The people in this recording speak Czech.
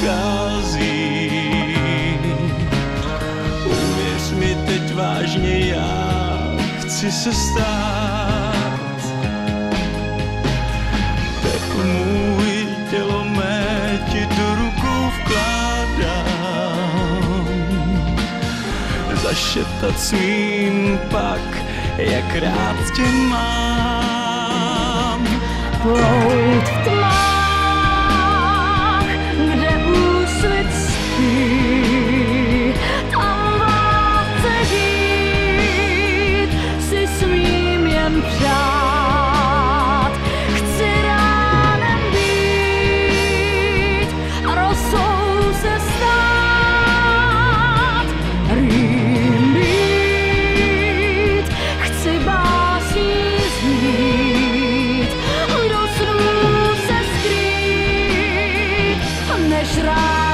schází. Uvěř mi teď vážně, já chci se stát. Tak můj tělo mé ti do rukou vkládám. Zašeptat smím pak, jak rád tě mám. Plout v tmách, kde úsvit spí, tam vás chce žít, si smím jen přát. Chci ránem být a rosou se stát, rým být, chci básní znít, do snů se skrýt, než rád